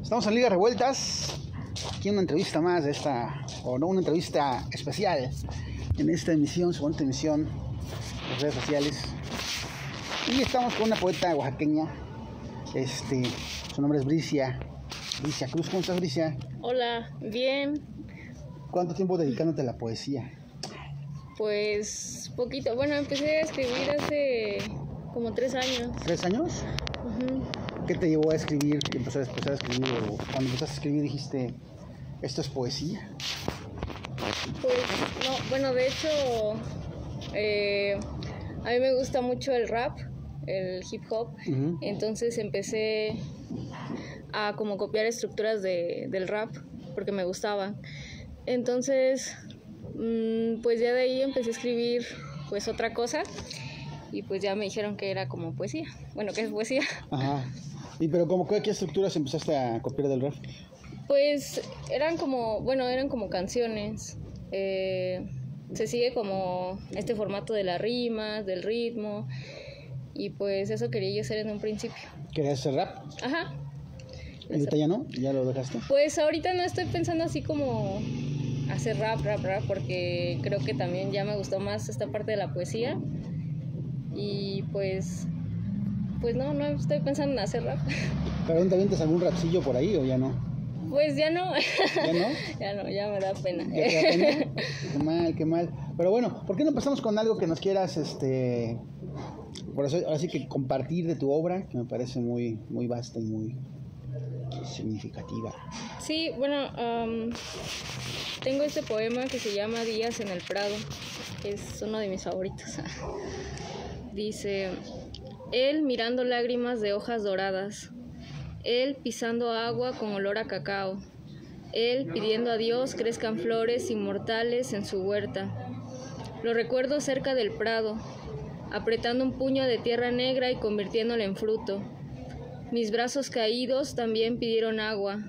Estamos en Ligas Revueltas, aquí una entrevista más de esta, o no, una entrevista especial en esta emisión, segunda emisión de las redes sociales. Y estamos con una poeta oaxaqueña, su nombre es Bricia Cruz. ¿Cómo estás, Bricia? Hola, bien. ¿Cuánto tiempo dedicándote a la poesía? Pues poquito, bueno, empecé a escribir hace como 3 años. ¿3 años? Uh-huh. ¿Qué te llevó a escribir? ¿Qué empezaste a escribir? ¿O cuando empezaste a escribir dijiste, esto es poesía? Pues no, bueno, de hecho, a mí me gusta mucho el rap, el hip hop. Uh-huh. Entonces empecé a como copiar estructuras del rap porque me gustaba. Entonces, pues ya de ahí empecé a escribir pues otra cosa y pues ya me dijeron que era como poesía. Bueno, que es poesía. Ajá. ¿Y pero qué estructuras empezaste a copiar del rap? Pues eran como canciones. Se sigue como este formato de la rima, del ritmo, y pues eso quería yo hacer en un principio. ¿Querías hacer rap? Ajá. ¿Y ahorita ya no? ¿Ya lo dejaste? Pues ahorita no estoy pensando así como hacer rap, porque creo que también ya me gustó más esta parte de la poesía. Y pues no estoy pensando en hacer rap. ¿Pero te avientas algún rapcillo por ahí o ya no? Pues ya no. ¿Ya no? Ya no, ya me da pena. ¿Ya te da pena? Qué mal. Pero bueno, ¿por qué no empezamos con algo que nos quieras, por eso, ahora sí que compartir de tu obra, que me parece muy, muy vasta y muy significativa? Sí, bueno, tengo este poema que se llama Días en el Prado, que es uno de mis favoritos. Dice: él mirando lágrimas de hojas doradas, él pisando agua con olor a cacao, él pidiendo a Dios crezcan flores inmortales en su huerta. Lo recuerdo cerca del prado, apretando un puño de tierra negra y convirtiéndola en fruto. Mis brazos caídos también pidieron agua.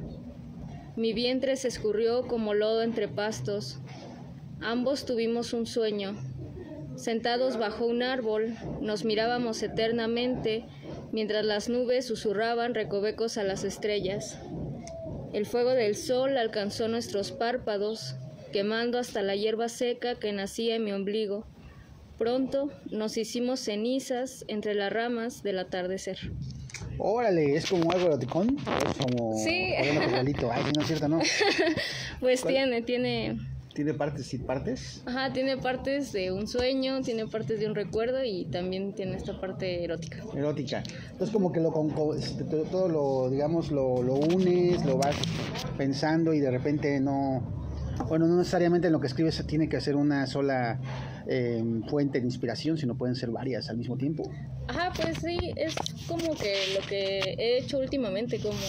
Mi vientre se escurrió como lodo entre pastos. Ambos tuvimos un sueño. Sentados bajo un árbol, nos mirábamos eternamente mientras las nubes susurraban recovecos a las estrellas. El fuego del sol alcanzó nuestros párpados, quemando hasta la hierba seca que nacía en mi ombligo. Pronto nos hicimos cenizas entre las ramas del atardecer. Órale, ¿es como algo eroticón? ¿Es como sí. Ay, no es cierto, ¿no? Pues ¿cuál? Tiene partes y partes. Ajá, tiene partes de un sueño, tiene partes de un recuerdo y también tiene esta parte erótica. Entonces como que todo lo, digamos, lo unes, lo vas pensando y de repente no necesariamente en lo que escribes tiene que ser una sola fuente de inspiración, sino pueden ser varias al mismo tiempo. Ajá, pues sí, es como que lo que he hecho últimamente, como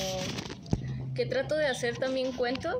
que trato de hacer también cuentos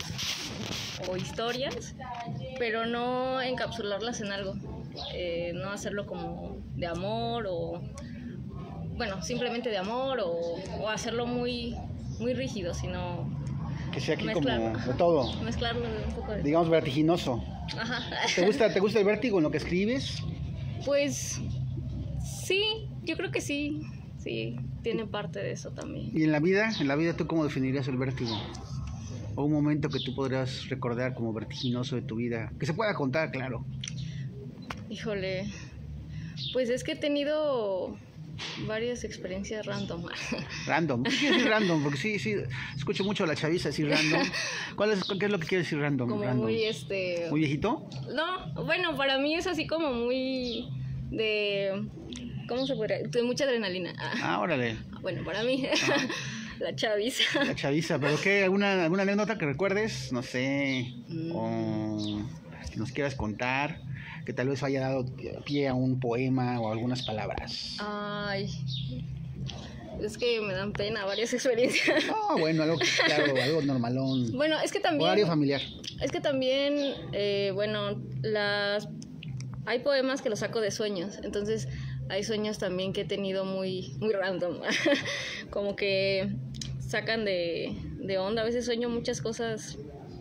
o historias, pero no encapsularlas en algo, no hacerlo como de amor o, bueno, simplemente de amor o hacerlo muy, muy rígido, sino que sea aquí mezclarlo, como de todo. Mezclarlo de un poco de... Digamos vertiginoso. Ajá. ¿Te gusta el vértigo en lo que escribes? Pues sí, yo creo que sí, tiene parte de eso también. ¿Y en la vida tú cómo definirías el vértigo? ¿O un momento que tú podrías recordar como vertiginoso de tu vida? Que se pueda contar, claro. Híjole, pues es que he tenido varias experiencias random. ¿Random? ¿Qué quiere decir random? Porque sí, escucho mucho a la chaviza decir random. ¿Qué es lo que quiere decir random? Como random. muy ¿Muy viejito? No, bueno, para mí es así como muy de... ¿Cómo se podría? De mucha adrenalina. Órale. Bueno, para mí... La chaviza. La chaviza, ¿pero qué? ¿Alguna anécdota que recuerdes? No sé, o que nos quieras contar, que tal vez haya dado pie a un poema o algunas palabras. Ay, es que me dan pena varias experiencias. No, bueno, algo normalón. Bueno, es que también... Horario familiar. Es que también, hay poemas que los saco de sueños, entonces hay sueños también que he tenido muy, muy random, como que sacan de onda. A veces sueño muchas cosas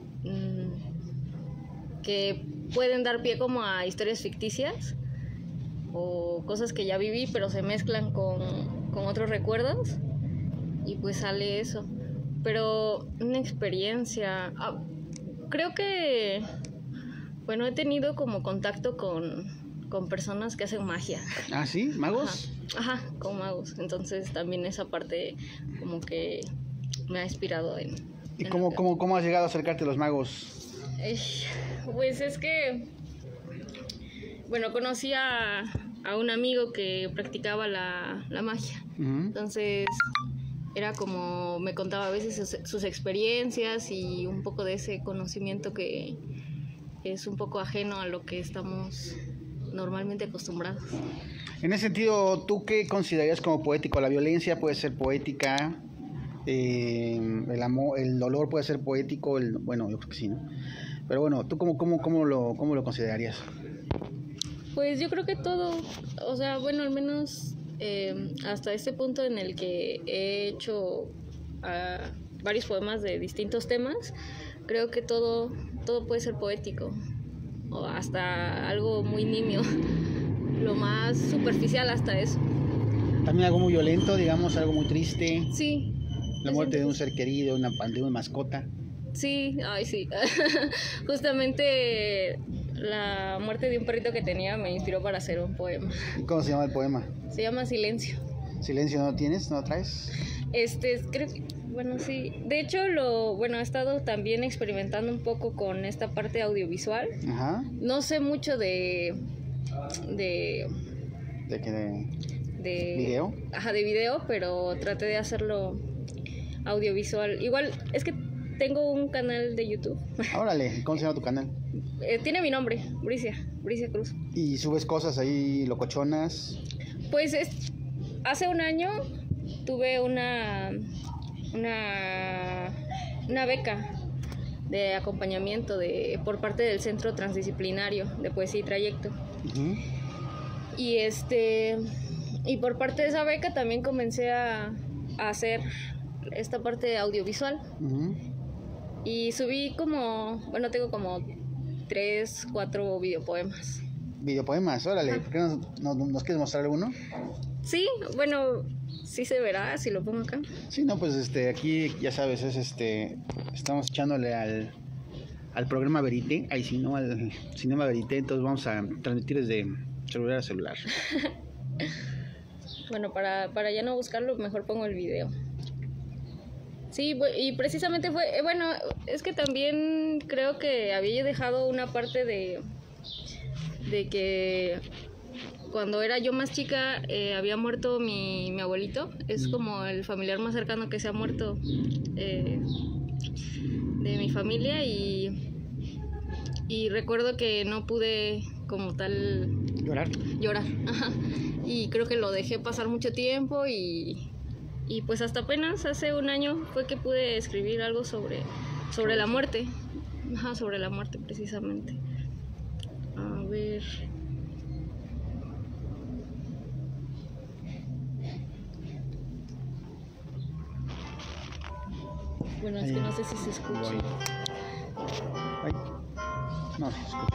que pueden dar pie como a historias ficticias o cosas que ya viví pero se mezclan con otros recuerdos y pues sale eso. pero una experiencia... creo que, bueno, he tenido como contacto con personas que hacen magia. ¿Ah, sí? ¿Magos? Ajá, con magos. Entonces también esa parte como que me ha inspirado en... ¿Y cómo has llegado a acercarte a los magos? Pues es que, bueno, conocí a un amigo que practicaba la magia. Uh-huh. Entonces era como, me contaba a veces sus experiencias y un poco de ese conocimiento que es un poco ajeno a lo que estamos normalmente acostumbrados. En ese sentido, ¿tú qué considerarías como poético? ¿La violencia puede ser poética? El amor, el dolor puede ser poético, bueno, yo creo que sí, ¿no? Pero bueno, ¿tú cómo lo considerarías? Pues yo creo que todo, o sea, bueno, al menos hasta este punto en el que he hecho varios poemas de distintos temas, creo que todo puede ser poético, o hasta algo muy nimio, lo más superficial hasta eso. También algo muy violento, digamos, algo muy triste. Sí. La muerte de un ser querido, de una mascota. Sí, ay sí. Justamente la muerte de un perrito que tenía me inspiró para hacer un poema. ¿Cómo se llama el poema? Se llama Silencio. ¿Silencio no lo tienes? ¿No lo traes? Creo que, bueno, sí. De hecho, he estado también experimentando un poco con esta parte audiovisual. Ajá. No sé mucho de ¿video? Ajá, de video, pero traté de hacerlo audiovisual. Igual, es que tengo un canal de YouTube. Órale, ¿cómo se llama tu canal? Tiene mi nombre, Bricia Cruz. ¿Y subes cosas ahí locochonas? Pues hace un año tuve una beca de acompañamiento por parte del Centro Transdisciplinario de Poesía y Trayecto. Uh-huh. Y por parte de esa beca también comencé a hacer esta parte audiovisual. Uh-huh. Y subí tengo como 3, 4 videopoemas. ¿Videopoemas? Órale, ¿por qué nos quieres mostrar alguno? Sí, bueno, sí se verá si lo pongo acá. Sí, no, pues aquí ya sabes, estamos echándole al programa Verité, ahí sí, no al Cinema Verité, entonces vamos a transmitir desde celular a celular. Bueno, para ya no buscarlo, mejor pongo el video. Sí, y precisamente es que también creo que había dejado una parte de que cuando era yo más chica había muerto mi abuelito. Es como el familiar más cercano que se ha muerto de mi familia, y recuerdo que no pude como tal llorar. Ajá. Y creo que lo dejé pasar mucho tiempo y pues hasta apenas hace un año fue que pude escribir algo sobre la muerte. Ajá, sobre la muerte precisamente. A ver. Bueno, es que no sé si se escucha. Ay. No se escucha.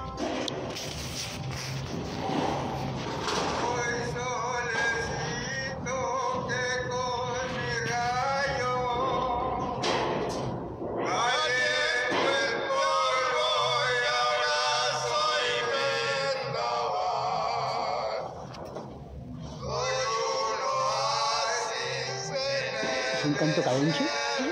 ¿Es un canto cadenche?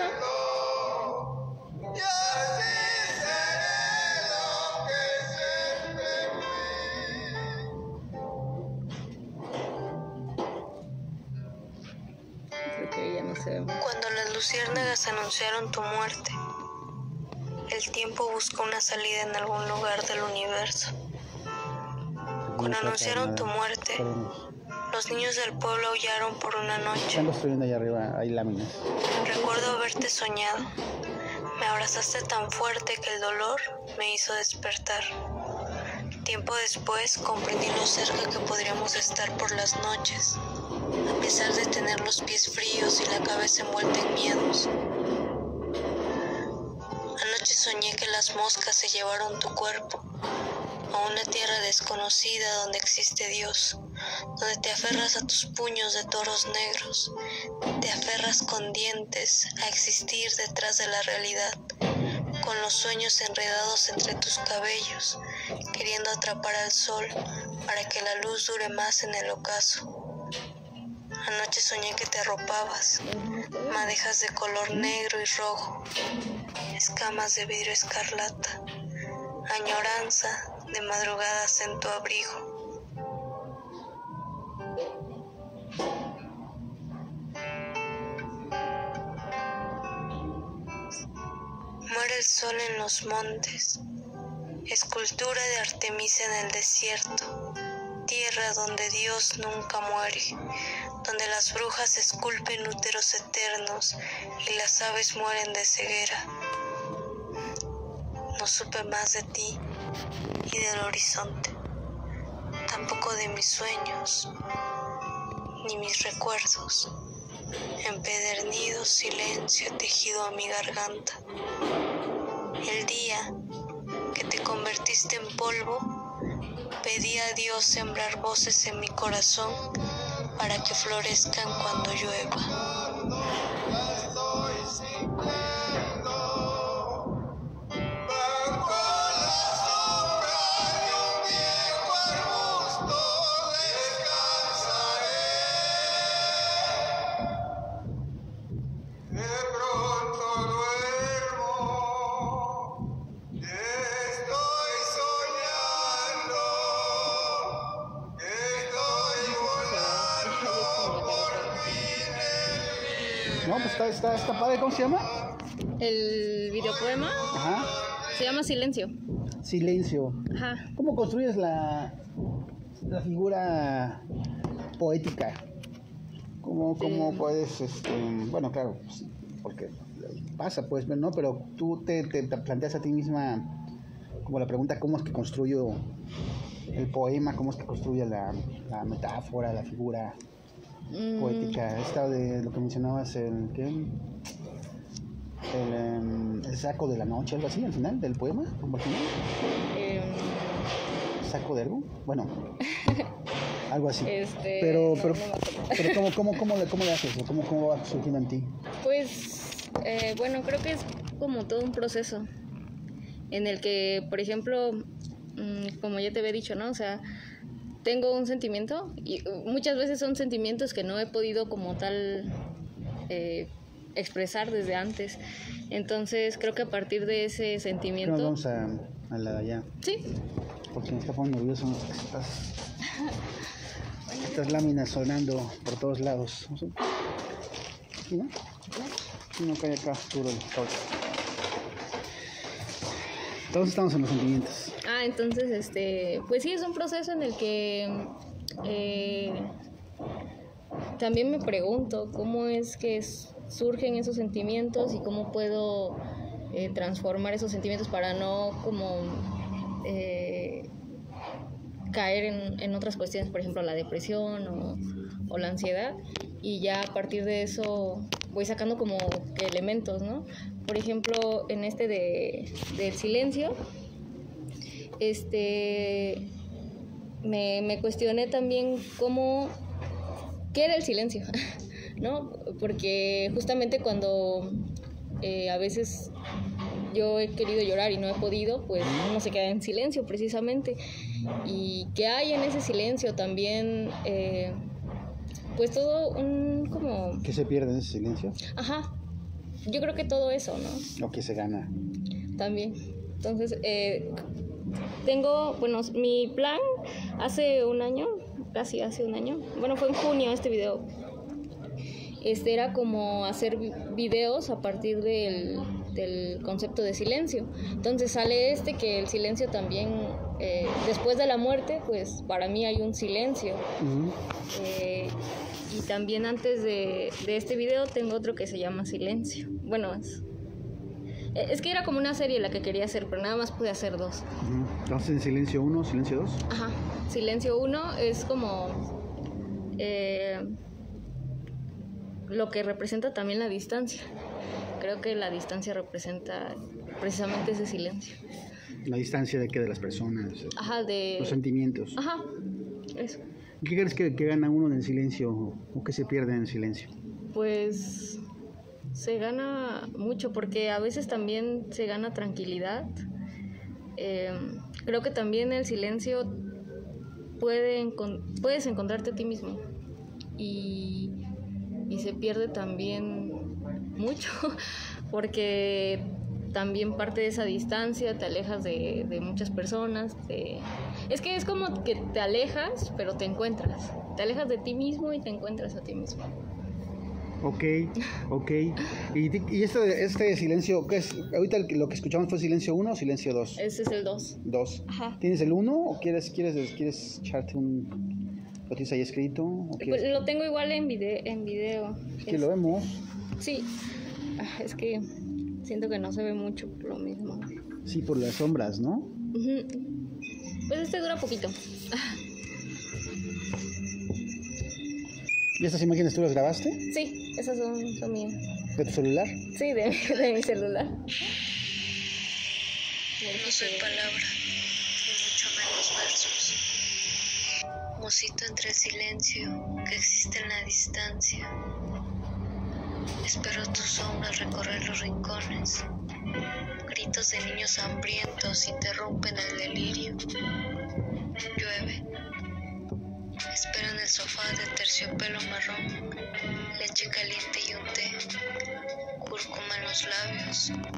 Cuando las luciérnagas anunciaron tu muerte, el tiempo buscó una salida en algún lugar del universo. Cuando anunciaron tu muerte, los niños del pueblo aullaron por una noche. Están construyendo allá arriba, hay láminas. Recuerdo haberte soñado. Me abrazaste tan fuerte que el dolor me hizo despertar. Tiempo después comprendí lo cerca que podríamos estar por las noches, a pesar de tener los pies fríos y la cabeza envuelta en miedos. Anoche soñé que las moscas se llevaron tu cuerpo a una tierra desconocida donde existe Dios, donde te aferras a tus puños de toros negros, te aferras con dientes a existir detrás de la realidad, con los sueños enredados entre tus cabellos, queriendo atrapar al sol para que la luz dure más en el ocaso. Anoche soñé que te arropabas, madejas de color negro y rojo, escamas de vidrio escarlata, añoranza de madrugadas en tu abrigo. Muere el sol en los montes, escultura de Artemisa en el desierto, tierra donde Dios nunca muere, donde las brujas esculpen úteros eternos y las aves mueren de ceguera. No supe más de ti y del horizonte, tampoco de mis sueños, ni mis recuerdos. Empedernido silencio tejido a mi garganta. El día que te convertiste en polvo, pedí a Dios sembrar voces en mi corazón para que florezcan cuando llueva. No, pues está padre. ¿Cómo se llama? El videopoema Ajá. se llama Silencio. Silencio. Ajá. ¿Cómo construyes la figura poética? ¿Cómo puedes, bueno, claro, pues, porque pasa, pues, ¿no? Pero tú te planteas a ti misma como la pregunta, ¿cómo es que construyo el poema? ¿Cómo es que construyo la metáfora, la figura poética? Esta de lo que mencionabas, el saco de la noche, algo así, al final del poema, como al final. ¿Saco de algo? Bueno, algo así. Pero ¿cómo le haces? ¿Cómo va surgiendo en ti? Pues, bueno, creo que es como todo un proceso en el que, por ejemplo, como ya te había dicho, ¿no? O sea, tengo un sentimiento y muchas veces son sentimientos que no he podido como tal expresar desde antes. Entonces creo que a partir de ese sentimiento... Pero vamos a la de allá. Sí. Porque me está poniendo nervioso estas láminas sonando por todos lados. ¿Sí, no? No cae acá, duro el caucho. Todos estamos en los sentimientos. Entonces, pues sí, es un proceso en el que también me pregunto cómo es que surgen esos sentimientos y cómo puedo transformar esos sentimientos para no como caer en otras cuestiones, por ejemplo la depresión o la ansiedad, y ya a partir de eso voy sacando como que elementos, ¿no? Por ejemplo, en del silencio, me cuestioné también qué era el silencio, ¿no? Porque justamente cuando a veces yo he querido llorar y no he podido, pues uno se queda en silencio precisamente. Y que hay en ese silencio también, pues todo un como... ¿Qué se pierde en ese silencio? Ajá, yo creo que todo eso, ¿no? ¿O qué se gana? También. Entonces, bueno, mi plan hace un año, casi hace un año, bueno, fue en junio este video. Era como hacer videos a partir del concepto de silencio. Entonces sale que el silencio también, después de la muerte, pues para mí hay un silencio. Uh-huh. Y también antes de este video tengo otro que se llama Silencio. Bueno, es que era como una serie la que quería hacer, pero nada más pude hacer 2. Uh-huh. Entonces, Silencio 1, Silencio 2. Ajá, Silencio 1 es como... lo que representa también la distancia. Creo que la distancia representa precisamente ese silencio. La distancia de las personas, Ajá, de... los sentimientos. Ajá, eso. ¿Qué crees que gana uno en el silencio o que se pierde en el silencio? Pues se gana mucho porque a veces también se gana tranquilidad. Creo que también el silencio puedes encontrarte a ti mismo y se pierde también mucho porque también parte de esa distancia te alejas de muchas personas. Es que es como que te alejas pero te encuentras, te alejas de ti mismo y te encuentras a ti mismo. Ok. ¿Y este silencio, qué es? Ahorita lo que escuchamos fue silencio 1 o silencio 2. Ese es el 2. 2. Ajá. ¿Tienes el 1 o quieres echarte lo tienes ahí escrito? Pues lo tengo igual en video. Es que lo vemos. Sí. Es que siento que no se ve mucho por lo mismo. Sí, por las sombras, ¿no? Uh-huh. Pues este dura poquito. ¿Y estas imágenes tú las grabaste? Sí, esas son mías. ¿De tu celular? Sí, de mi celular. No soy palabra, ni mucho menos versos. Musito entre el silencio que existe en la distancia. Espero tu sombra recorrer los rincones. Gritos de niños hambrientos interrumpen el delirio. Llueve. Espero en el sofá de terciopelo marrón, leche caliente y un té, cúrcuma en los labios.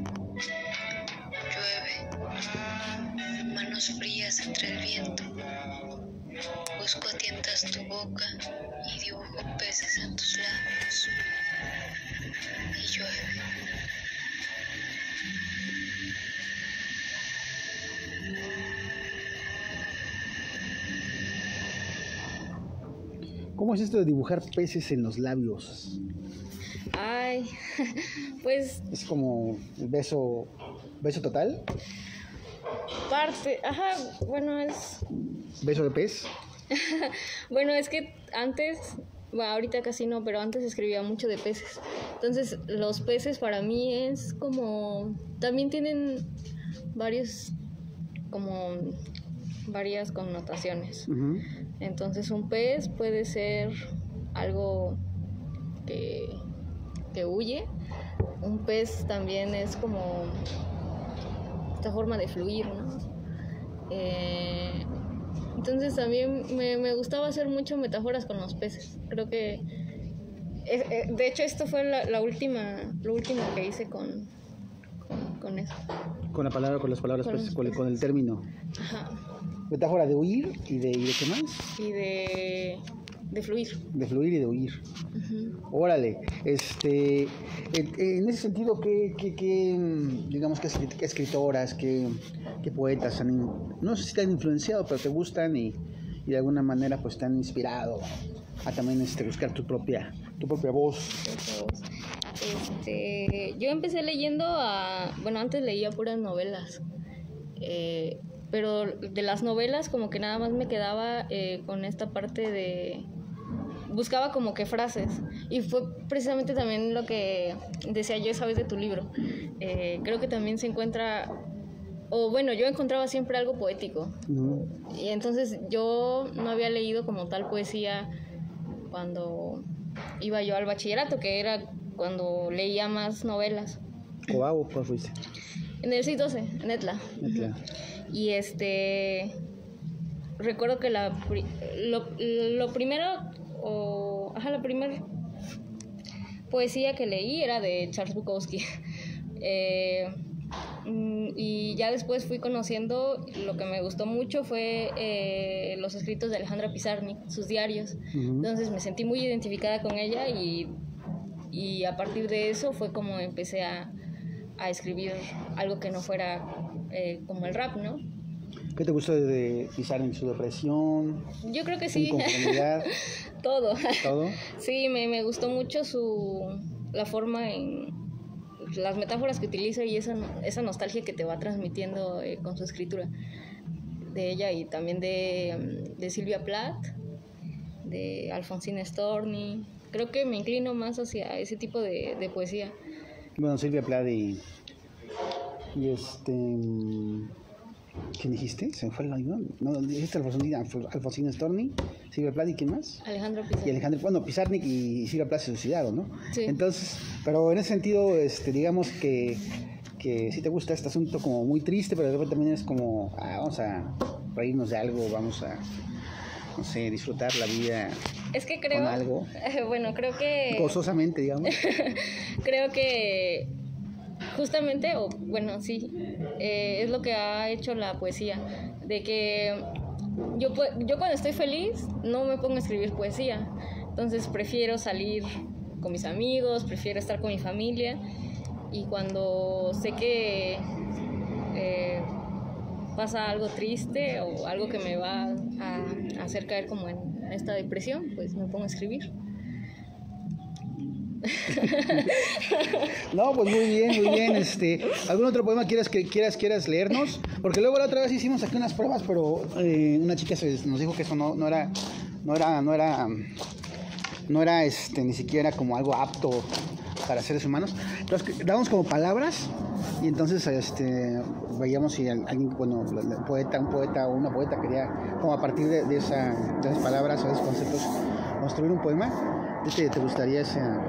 Llueve, manos frías entre el viento. Busco a tientas tu boca y dibujo peces en tus labios. Y llueve. ¿Cómo es esto de dibujar peces en los labios? Ay, pues... ¿Es como el beso total? Parte, ajá, bueno, es... ¿Beso de pez? Bueno, es que antes, bueno, ahorita casi no, pero antes escribía mucho de peces. Entonces, los peces para mí es como... También tienen varias connotaciones. Uh-huh. Entonces, un pez puede ser algo que huye. Un pez también es como esta forma de fluir, ¿no? Entonces también me gustaba hacer mucho metáforas con los peces. Creo que de hecho esto fue lo último que hice con eso. Con las palabras peces, con el término. Ajá. Metáfora de huir y de qué más? Y de fluir. De fluir y de huir. Uh-huh. Órale, en ese sentido, ¿qué digamos que escritoras, qué poetas no sé si te han influenciado, pero te gustan y de alguna manera pues te han inspirado a también buscar tu propia voz? Yo empecé leyendo antes leía puras novelas, pero de las novelas como que nada más me quedaba con esta parte de... Buscaba como que frases, y fue precisamente también lo que decía yo esa vez de tu libro. Creo que también se encuentra, yo encontraba siempre algo poético. Uh-huh. Y entonces yo no había leído como tal poesía cuando iba yo al bachillerato, que era cuando leía más novelas. ¿Coahuila? ¿Cuál fuiste? En el 612, en Etla. Y recuerdo que la primera poesía que leí era de Charles Bukowski. Y ya después fui conociendo, lo que me gustó mucho fue los escritos de Alejandra Pizarnik, sus diarios. Uh-huh. Entonces me sentí muy identificada con ella y a partir de eso fue como empecé a escribir algo que no fuera como el rap, ¿no? ¿Qué te gustó de Pizarnik? ¿Su depresión? Yo creo que ¿Su sí. inconformidad? ¿Todo? Sí, me gustó mucho la forma en las metáforas que utiliza y esa nostalgia que te va transmitiendo con su escritura de ella, y también de Sylvia Plath, de Alfonsina Storni. Creo que me inclino más hacia ese tipo de poesía. Bueno, Sylvia Plath y ¿Quién dijiste? ¿Se me fue el avión? No, dijiste Alfonsín Storni, Silvia Plath y ¿quién más? Alejandro Pizarnik. Y Alejandro, bueno, Pizarnik y Silvia Plath se suicidaron, ¿no? Sí. Entonces, pero en ese sentido, digamos que sí te gusta este asunto como muy triste, pero de repente también es como, vamos a reírnos de algo, vamos a, no sé, disfrutar la vida. Es que creo, con algo. Bueno, creo que... Gozosamente, digamos. Creo que justamente, o bueno, sí, es lo que ha hecho la poesía, de que yo cuando estoy feliz no me pongo a escribir poesía, entonces prefiero salir con mis amigos, prefiero estar con mi familia, y cuando sé que pasa algo triste o algo que me va a hacer caer como en esta depresión, pues me pongo a escribir. No, pues muy bien. ¿Algún otro poema quieras leernos? Porque luego la otra vez hicimos aquí unas pruebas, pero una chica nos dijo que eso no era ni siquiera como algo apto para seres humanos. Entonces damos como palabras y entonces veíamos si alguien, bueno, un poeta o una poeta quería como a partir de esas palabras o de esos conceptos construir un poema. ¿Te gustaría esa,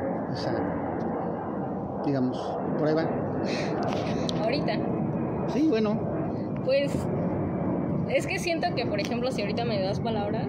digamos, prueba? Ahorita. Sí, bueno. Pues es que siento que, por ejemplo, si ahorita me das palabras,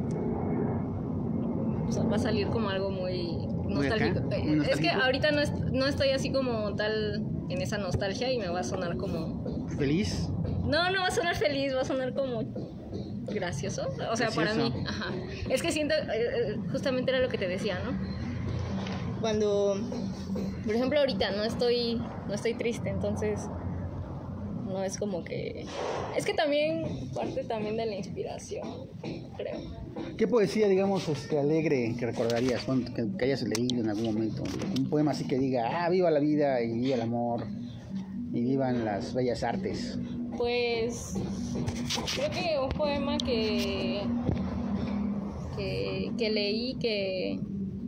o sea, va a salir como algo muy nostálgico. Muy nostálgico. Es que ahorita no estoy así como tal en esa nostalgia y me va a sonar como... ¿Feliz? No va a sonar feliz, va a sonar como gracioso. O sea, gracioso. para mí, ajá. Es que siento, justamente era lo que te decía, ¿no? Cuando, por ejemplo, ahorita no estoy triste, entonces no es como que... Es que también parte también de la inspiración, creo. ¿Qué poesía, digamos, alegre que recordarías, bueno, que hayas leído en algún momento? Un poema así que diga, viva la vida y viva el amor y vivan las bellas artes. Pues creo que un poema que leí que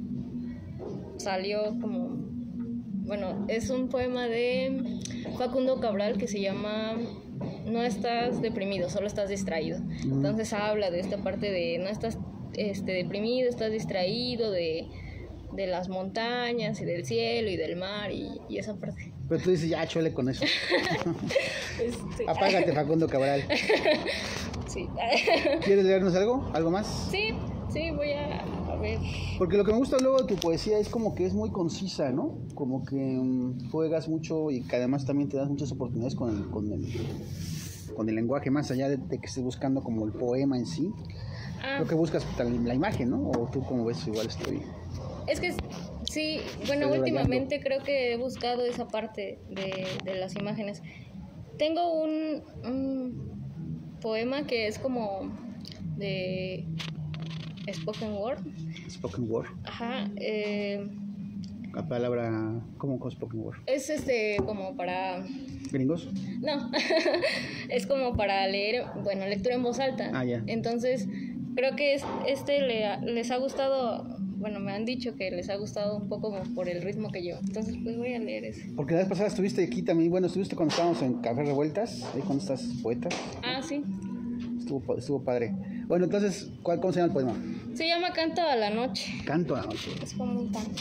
salió como... Bueno, es un poema de Facundo Cabral que se llama No estás deprimido, solo estás distraído. Entonces habla de esta parte de no estás deprimido, estás distraído de las montañas y del cielo y del mar y esa parte. Pero tú dices, ya, chole con eso. Sí. Apágate, Facundo Cabral. Sí. ¿Quieres leernos algo? ¿Algo más? Sí, voy a ver. Porque lo que me gusta luego de tu poesía es como que es muy concisa, ¿no? Como que juegas mucho y que además también te das muchas oportunidades con el lenguaje, más allá de que estés buscando como el poema en sí. Lo que buscas la imagen, ¿no? O tú como ves, igual estoy... Es que sí, bueno, últimamente creo que he buscado esa parte de las imágenes. Tengo un poema que es como de spoken word. Spoken word. Ajá. La palabra, ¿cómo con spoken word? Es como para... ¿Gringos? No, es como para leer, bueno, lectura en voz alta. Ah, ya. Entonces, creo que les ha gustado... Bueno, me han dicho que les ha gustado un poco por el ritmo que llevo. Entonces, pues voy a leer ese. Porque la vez pasada estuviste aquí también. Bueno, estuviste cuando estábamos en Café Revueltas, ahí con estas poetas. Ah, sí. Estuvo padre. Bueno, entonces, ¿cómo se llama el poema? Se llama Canto a la Noche. Canto a la noche. Es como un canto.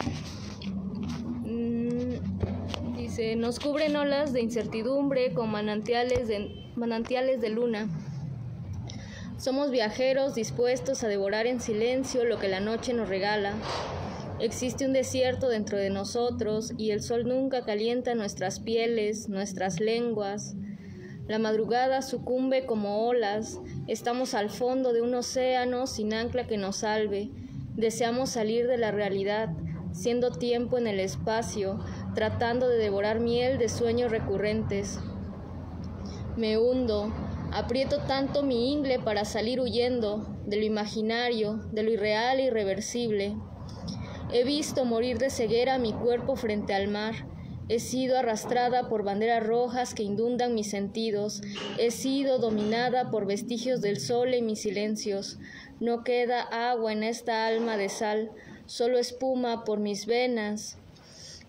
Dice, nos cubren olas de incertidumbre con manantiales de luna. Somos viajeros dispuestos a devorar en silencio lo que la noche nos regala. Existe un desierto dentro de nosotros y el sol nunca calienta nuestras pieles, nuestras lenguas. La madrugada sucumbe como olas. Estamos al fondo de un océano sin ancla que nos salve. Deseamos salir de la realidad, siendo tiempo en el espacio, tratando de devorar miel de sueños recurrentes. Me hundo. Aprieto tanto mi ingle para salir huyendo de lo imaginario, de lo irreal e irreversible. He visto morir de ceguera mi cuerpo frente al mar. He sido arrastrada por banderas rojas que inundan mis sentidos. He sido dominada por vestigios del sol en mis silencios. No queda agua en esta alma de sal, solo espuma por mis venas.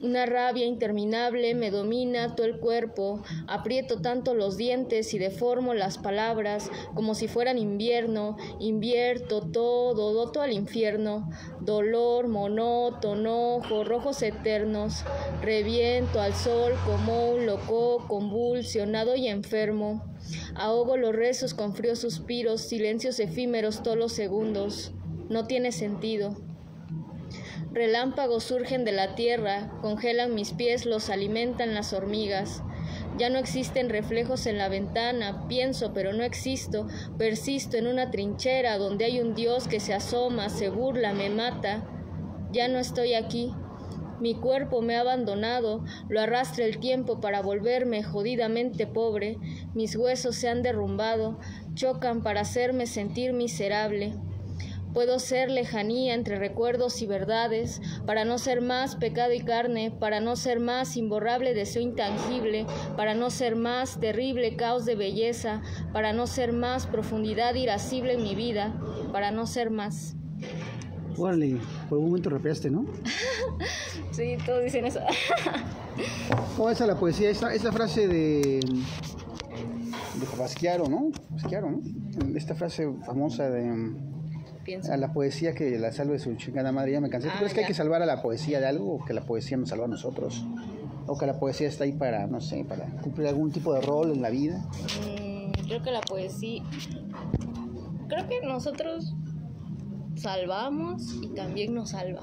Una rabia interminable me domina todo el cuerpo, aprieto tanto los dientes y deformo las palabras como si fueran invierno, invierto todo, doto al infierno, dolor, monótono, ojos rojos eternos, reviento al sol como un loco, convulsionado y enfermo, ahogo los rezos con fríos suspiros, silencios efímeros todos los segundos, no tiene sentido. Relámpagos surgen de la tierra, congelan mis pies, los alimentan las hormigas. Ya no existen reflejos en la ventana, pienso pero no existo, persisto en una trinchera donde hay un Dios que se asoma, se burla, me mata. Ya no estoy aquí. Mi cuerpo me ha abandonado, lo arrastra el tiempo para volverme jodidamente pobre. Mis huesos se han derrumbado, chocan para hacerme sentir miserable. Puedo ser lejanía entre recuerdos y verdades, para no ser más pecado y carne, para no ser más imborrable deseo intangible, para no ser más terrible caos de belleza, para no ser más profundidad irascible en mi vida, para no ser más. Órale, por un momento rapeaste, ¿no? Sí, todos dicen eso. ¿Cómo es la poesía? Esta frase de Basquiaro, ¿no? Esta frase famosa de... Pienso. A la poesía que la salve su chingada madre, ya me cansé. ¿Tú crees que hay que salvar a la poesía de algo o que la poesía nos salva a nosotros? ¿O que la poesía está ahí para, no sé, para cumplir algún tipo de rol en la vida? Creo que la poesía... Creo que nosotros salvamos y también nos salva.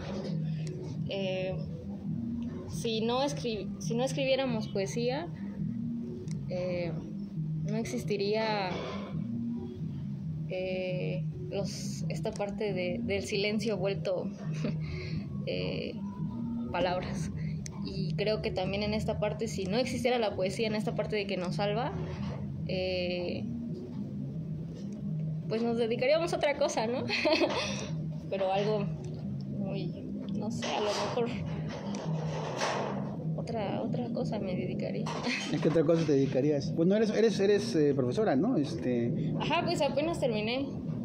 Si no escribiéramos poesía, no existiría... esta parte del silencio vuelto palabras. Y creo que también en esta parte, si no existiera la poesía, en esta parte de que nos salva, pues nos dedicaríamos a otra cosa, ¿no? Pero algo muy, no sé, a lo mejor otra cosa me dedicaría. ¿A qué otra cosa te dedicarías? Pues no eres profesora, ¿no? Ajá, pues apenas terminé.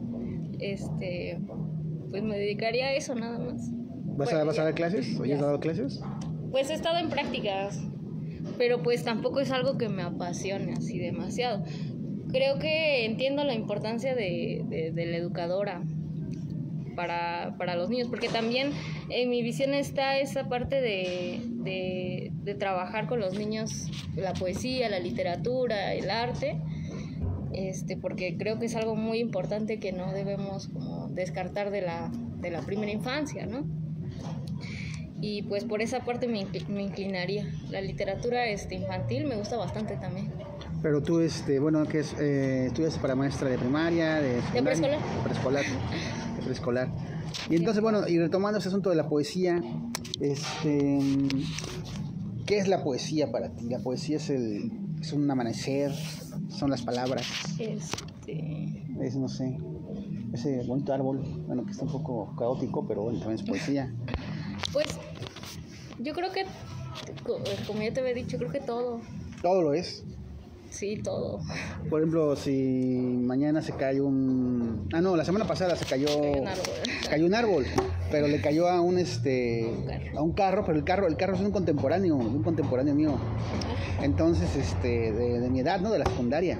Pues me dedicaría a eso nada más. ¿Vas a dar clases? ¿O ya has dado clases? Pues he estado en prácticas, pero pues tampoco es algo que me apasione así demasiado. Creo que entiendo la importancia de la educadora para los niños, porque también en mi visión está esa parte de trabajar con los niños la poesía, la literatura, el arte, porque creo que es algo muy importante que no debemos como descartar de la primera infancia, ¿no? Y pues por esa parte me inclinaría. La literatura infantil me gusta bastante también. Pero tú, ¿qué es? ¿Estudias para maestra de primaria, de preescolar? De preescolar. Y entonces, bueno, y retomando ese asunto de la poesía, ¿qué es la poesía para ti? La poesía es un amanecer, son las palabras. Es, no sé, ese bonito árbol, bueno, que está un poco caótico, pero bueno, también es poesía. Pues, yo creo que, como ya te había dicho, creo que todo. ¿Todo lo es? Sí, todo. Por ejemplo, si mañana se cae la semana pasada se cayó un árbol, pero le cayó a un carro, pero el carro es de un contemporáneo mío. Entonces, de mi edad, ¿no? De la secundaria.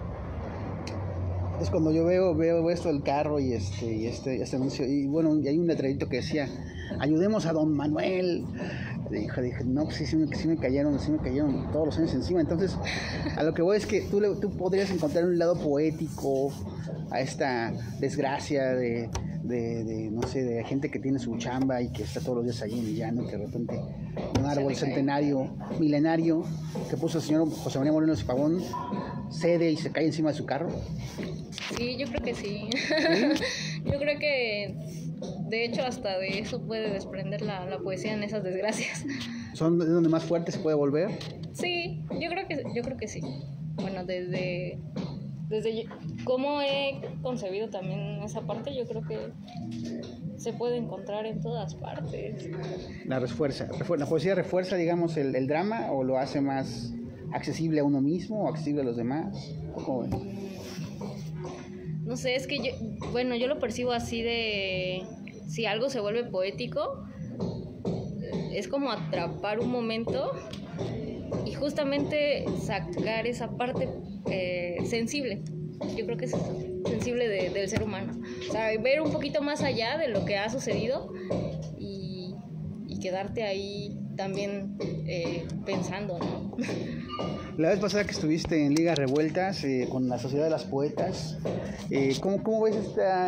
Es cuando yo veo esto del carro y este anuncio, y bueno, y hay un letrerito que decía: ayudemos a don Manuel. Dije, no, pues sí me cayeron todos los años encima. Entonces, a lo que voy es que tú podrías encontrar un lado poético a esta desgracia de no sé, de gente que tiene su chamba y que está todos los días allí en el llano, que de repente un árbol centenario, milenario, que puso el señor José María Morelos y Pavón, cede y se cae encima de su carro. Sí, yo creo que sí. Yo creo que de hecho hasta de eso puede desprender la poesía en esas desgracias. ¿Son donde más fuerte se puede volver? Sí, yo creo que sí. Bueno, desde cómo he concebido también esa parte, yo creo que se puede encontrar en todas partes. La poesía refuerza, digamos, el drama, o lo hace más accesible a uno mismo o accesible a los demás. ¿Cómo ves? No sé, es que yo lo percibo así de... Si algo se vuelve poético, es como atrapar un momento y justamente sacar esa parte sensible. Yo creo que es sensible del ser humano. O sea, ver un poquito más allá de lo que ha sucedido y quedarte ahí también pensando, ¿no? La vez pasada que estuviste en Ligas Revueltas con la Sociedad de las Poetas, ¿cómo ves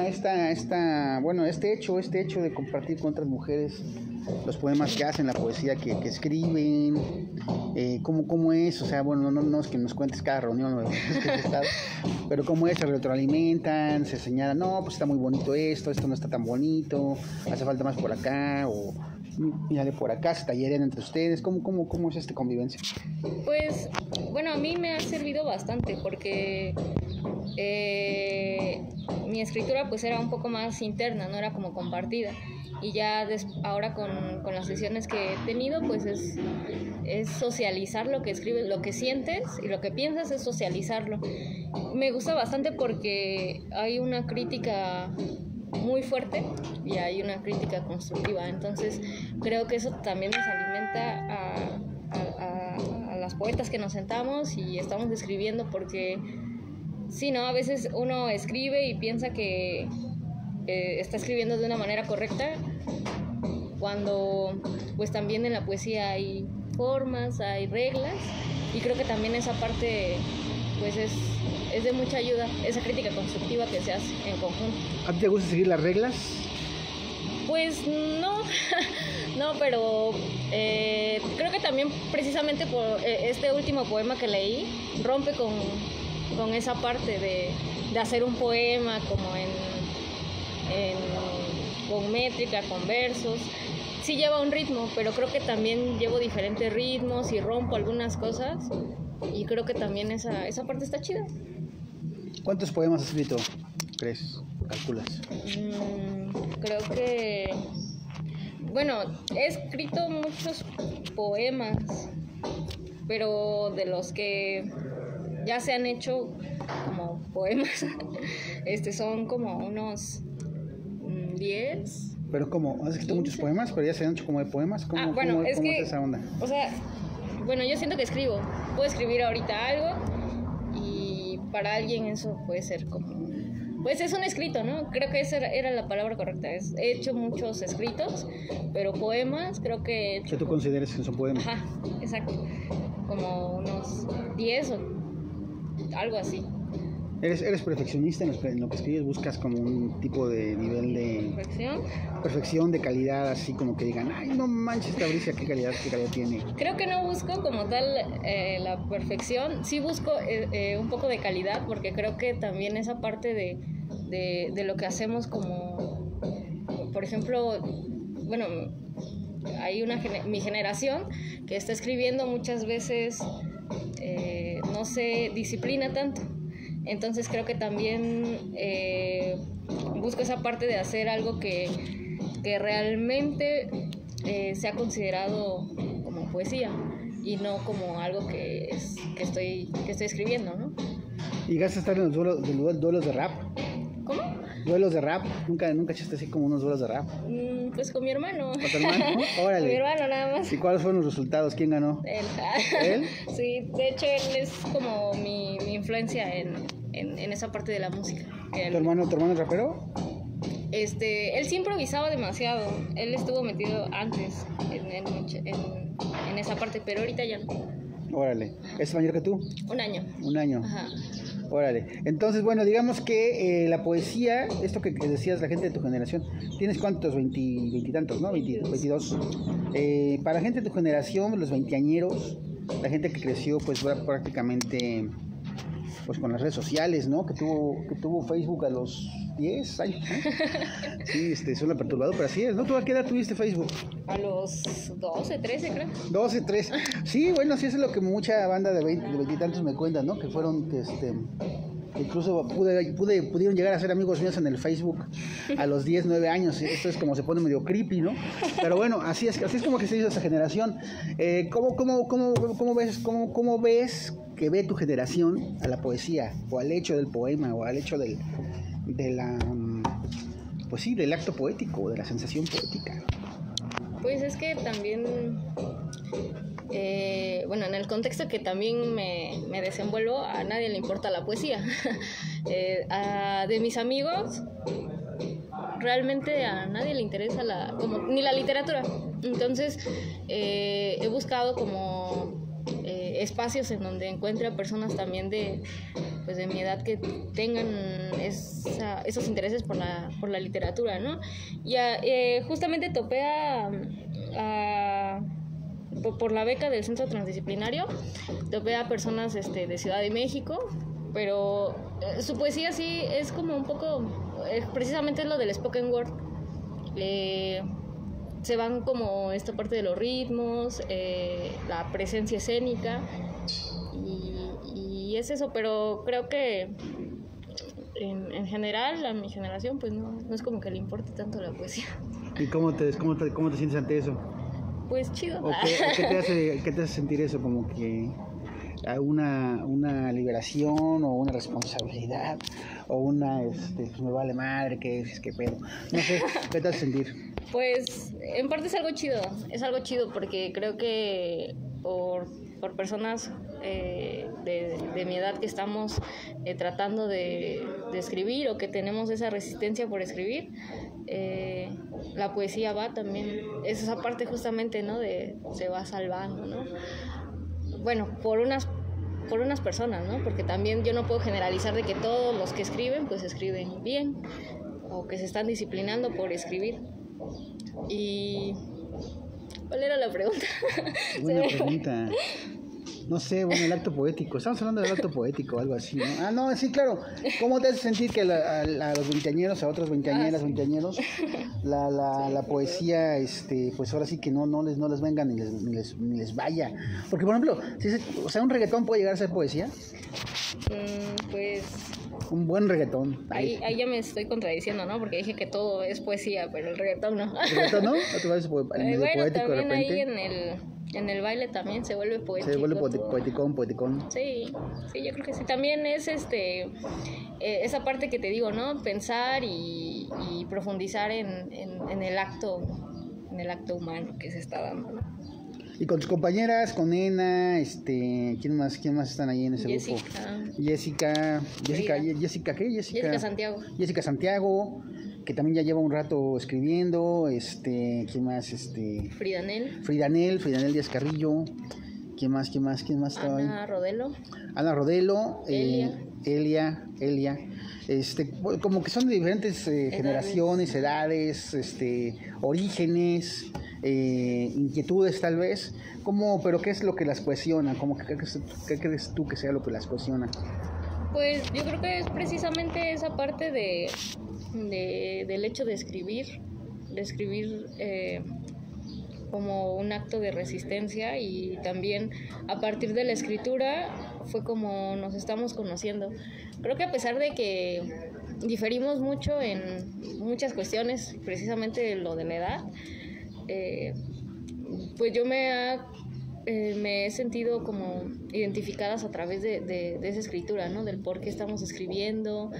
este hecho de compartir con otras mujeres los poemas que hacen, la poesía que escriben? ¿Cómo es? O sea, bueno, no es que nos cuentes cada reunión que has estado, pero ¿cómo es? ¿Se retroalimentan? ¿Se señalan? No, pues está muy bonito esto no está tan bonito, hace falta más por acá, o mírale por acá, se tallerean entre ustedes? ¿Cómo es esta convivencia? Pues, bueno, a mí me ha servido bastante porque mi escritura pues era un poco más interna, no era como compartida. Y ya ahora con las sesiones que he tenido, pues es socializar lo que escribes, lo que sientes y lo que piensas, es socializarlo. Me gusta bastante porque hay una crítica muy fuerte y hay una crítica constructiva. Entonces creo que eso también nos alimenta a las poetas que nos sentamos y estamos escribiendo, porque sí, ¿no? A veces uno escribe y piensa que está escribiendo de una manera correcta, cuando pues también en la poesía hay formas, hay reglas, y creo que también esa parte pues es de mucha ayuda, esa crítica constructiva que se hace en conjunto. ¿A ti te gusta seguir las reglas? Pues no, no, pero creo que también precisamente por este último poema que leí rompe con esa parte de hacer un poema como con métrica, con versos. Sí lleva un ritmo, pero creo que también llevo diferentes ritmos y rompo algunas cosas, y creo que también esa parte está chida. ¿Cuántos poemas has escrito, crees? ¿Calculas? Creo que... Bueno, he escrito muchos poemas, pero de los que ya se han hecho como poemas, son como unos 10. ¿Pero cómo? ¿Has escrito muchos poemas, pero ya se han hecho como de poemas? ¿Cómo es esa onda? O sea, bueno, yo siento que puedo escribir ahorita algo, y para alguien eso puede ser como... Pues es un escrito, ¿no? Creo que esa era la palabra correcta. He hecho muchos escritos, pero poemas creo que he hecho... ¿Que tú consideres que son poemas? Ajá, exacto. Como unos 10 o algo así. ¿Eres perfeccionista en lo que escribes? ¿Buscas como un tipo de nivel de... perfección, de calidad, así como que digan, ay, no manches, esta brisa, qué calidad tiene? Creo que no busco como tal la perfección. Sí busco un poco de calidad, porque creo que también esa parte de lo que hacemos, como por ejemplo, bueno, hay mi generación que está escribiendo muchas veces no se disciplina tanto. Entonces creo que también busco esa parte de hacer algo que realmente sea considerado como poesía, y no como algo que estoy escribiendo, ¿no? ¿Llegaste a estar en los duelos de rap? ¿Cómo? ¿Duelos de rap? ¿Nunca echaste así como unos duelos de rap? Pues con mi hermano. ¿Con tu hermano? Órale. Con mi hermano nada más. ¿Y cuáles fueron los resultados? ¿Quién ganó? Él. ¿Él? Sí, de hecho él es como mi influencia en esa parte de la música. ¿Tu hermano es rapero? Él sí improvisaba demasiado. Él estuvo metido antes en esa parte, pero ahorita ya no. Órale. ¿Es mayor que tú? Un año. Un año. Ajá. Órale. Entonces, bueno, digamos que la poesía, esto que decías, la gente de tu generación, ¿tienes cuántos? Veintitantos, ¿no? 22. Para la gente de tu generación, los veinteañeros, la gente que creció pues prácticamente pues con las redes sociales, ¿no? Que tuvo Facebook a los 10 años, ¿no? Sí, suena perturbador, pero así es, ¿no? ¿Tú a qué edad tuviste Facebook? A los 12, 13, creo. 12, 13. Sí, bueno, sí, eso es lo que mucha banda de veintitantos me cuentan, ¿no? Que fueron, incluso pudieron llegar a ser amigos míos en el Facebook a los 10, 9 años. Esto es como se pone medio creepy, ¿no? Pero bueno, así es como que se hizo esa generación. ¿Cómo ves que ve tu generación a la poesía, o al hecho del poema, o al hecho del acto poético, de la sensación poética? Pues es que también, bueno, en el contexto que también me desenvuelvo, a nadie le importa la poesía. De mis amigos, realmente a nadie le interesa ni la literatura. Entonces, he buscado como espacios en donde encuentre a personas también de mi edad que tengan esos intereses por la literatura, ¿no? Y justamente topé por la beca del Centro Transdisciplinario, topé a personas de Ciudad de México, pero su poesía sí es como un poco, precisamente es lo del spoken word. Se van como esta parte de los ritmos, la presencia escénica, y es eso, pero creo que en general a mi generación pues no es como que le importe tanto la poesía. ¿Y cómo te sientes ante eso? Pues chido. ¿Qué te hace sentir eso? Como que una liberación o una responsabilidad o pues me vale madre, qué pedo. No sé, ¿qué te hace sentir? Pues en parte es algo chido porque creo que por personas de mi edad que estamos tratando de escribir o que tenemos esa resistencia por escribir, la poesía va también, es esa parte justamente, ¿no? Se va salvando, ¿no? Bueno, por unas personas, ¿no? Porque también yo no puedo generalizar de que todos los que escriben pues escriben bien o que se están disciplinando por escribir. Y ¿cuál era la pregunta? Buena pregunta. No sé, bueno, el acto poético. Estamos hablando del acto poético, algo así, ¿no? Ah, no, sí, claro. ¿Cómo te hace sentir que a los veinteañeros, a otros veinteañeras, veinteañeros, la poesía, pues ahora sí que no les venga ni les vaya? Porque, por ejemplo, un reggaetón puede llegar a ser poesía. Pues un buen reggaetón. Ahí ya me estoy contradiciendo, ¿no? Porque dije que todo es poesía, pero el reggaetón no. ¿El reggaetón no? ¿O te vas bueno, poético de repente? Ahí en el baile también se vuelve poético. Se vuelve poeticón. Sí, yo creo que sí. También es esa parte que te digo, ¿no? Pensar y profundizar en el acto humano que se está dando, ¿no? Y con tus compañeras, con Nena, ¿quién más están ahí en ese grupo? Jessica Santiago. Jessica Santiago, que también ya lleva un rato escribiendo, ¿quién más? Fridanel Díaz Carrillo. ¿Quién más estaba ahí? Ana Rodelo, Elia. Como que son de diferentes generaciones, edades, orígenes, inquietudes tal vez. Pero ¿qué es lo que las cohesiona? ¿Qué crees tú que sea lo que las cohesiona? Pues yo creo que es precisamente esa parte del hecho de escribir como un acto de resistencia, y también a partir de la escritura fue como nos estamos conociendo. Creo que a pesar de que diferimos mucho en muchas cuestiones, precisamente lo de la edad, pues yo me he sentido como identificadas a través de esa escritura, ¿no? Del por qué estamos escribiendo,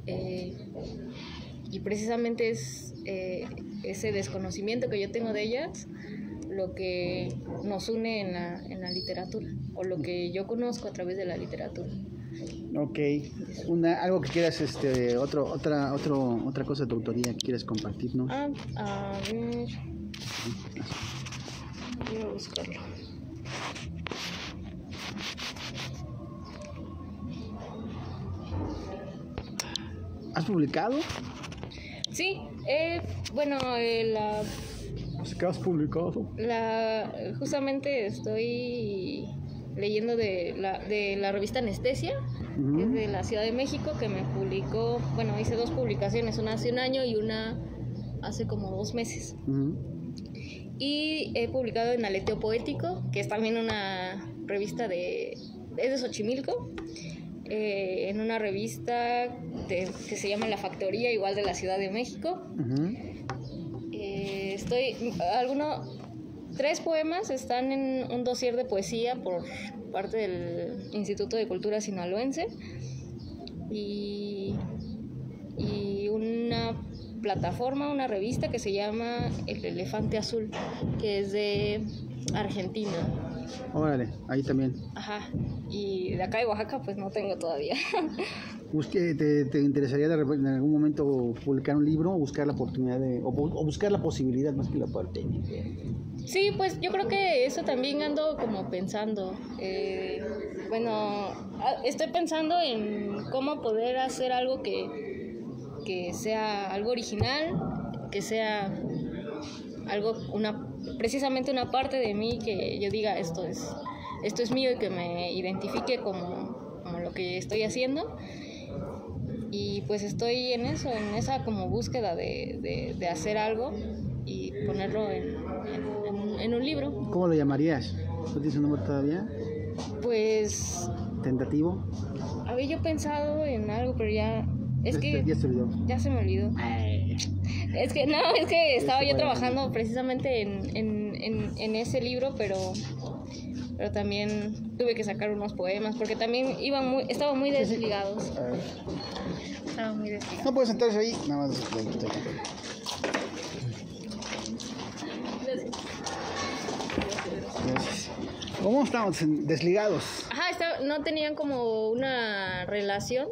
y precisamente es ese desconocimiento que yo tengo de ellas lo que nos une en la literatura, o lo que yo conozco a través de la literatura. Ok, algo que quieras, otra cosa de tu autoría que quieres compartirnos. A ver, voy a buscarlo. ¿Has publicado? Sí, bueno, ¿Qué has publicado? Justamente estoy leyendo de la revista Anestesia, que es de la Ciudad de México, que me publicó, bueno, hice 2 publicaciones, una hace un año y una hace como 2 meses. Y he publicado en Aleteo Poético, que es también una revista es de Xochimilco, en una revista que se llama La Factoría, igual de la Ciudad de México. 3 poemas están en un dossier de poesía por parte del Instituto de Cultura Sinaloense, y plataforma, una revista que se llama El Elefante Azul, que es de Argentina. Órale, ahí también. Ajá, y de acá de Oaxaca pues no tengo todavía. ¿Te interesaría en algún momento publicar un libro o buscar la oportunidad o buscar la posibilidad más que la parte técnica? Sí, pues yo creo que eso también ando como pensando. Bueno, estoy pensando en cómo poder hacer algo que sea algo original, que sea algo, precisamente una parte de mí que yo diga esto es mío y que me identifique como lo que estoy haciendo. Y pues estoy en esa como búsqueda de hacer algo y ponerlo en un libro. ¿Cómo lo llamarías? ¿No tienes un nombre todavía? Pues... ¿Tentativo? Había yo pensado en algo, pero ya se olvidó. Ya se me olvidó. Es que estaba yo trabajando precisamente en ese libro, pero también tuve que sacar unos poemas porque también estaban muy desligados. Estaban muy desligados. No puedes sentarse ahí, nada más. Gracias. ¿Cómo estamos desligados? Ajá, no tenían como una relación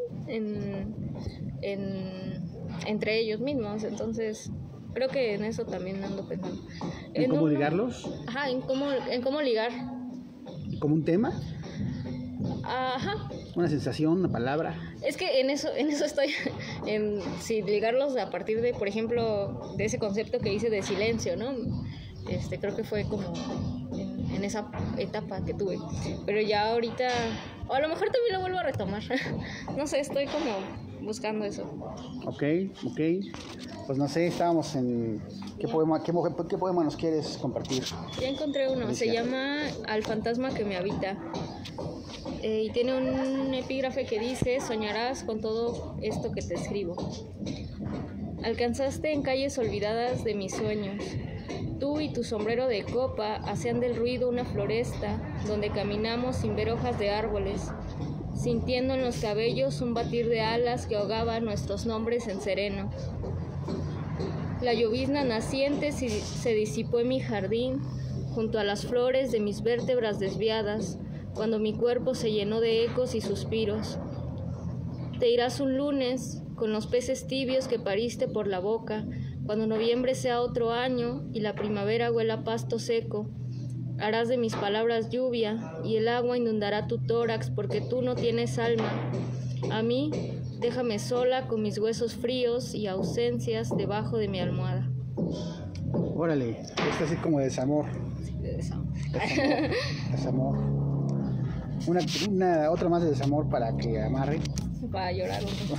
entre ellos mismos, entonces creo que en eso también ando pensando. ¿En cómo ligarlos? Ajá, en cómo ligar. ¿Como un tema? Ajá. Una sensación, una palabra. Es que en eso estoy, sí, ligarlos a partir de, por ejemplo, de ese concepto que hice de silencio, ¿no? Creo que fue como en esa etapa que tuve. Pero ya ahorita, o a lo mejor también lo vuelvo a retomar. No sé, estoy como buscando eso. Ok. Pues no sé, estábamos en... ¿Qué poema nos quieres compartir? Ya encontré uno, se llama Al fantasma que me habita. Y tiene un epígrafe que dice: soñarás con todo esto que te escribo. Alcanzaste en calles olvidadas de mis sueños. Tú y tu sombrero de copa hacían del ruido una floresta donde caminamos sin ver hojas de árboles, sintiendo en los cabellos un batir de alas que ahogaba nuestros nombres en sereno. La llovizna naciente se disipó en mi jardín, junto a las flores de mis vértebras desviadas, cuando mi cuerpo se llenó de ecos y suspiros. Te irás un lunes, con los peces tibios que pariste por la boca, cuando noviembre sea otro año y la primavera huela pasto seco. Harás de mis palabras lluvia y el agua inundará tu tórax porque tú no tienes alma. A mí, déjame sola con mis huesos fríos y ausencias debajo de mi almohada. Órale, esto así como de desamor. Sí, de desamor. Desamor. Una otra más de desamor para que amarre. Para llorar un poco.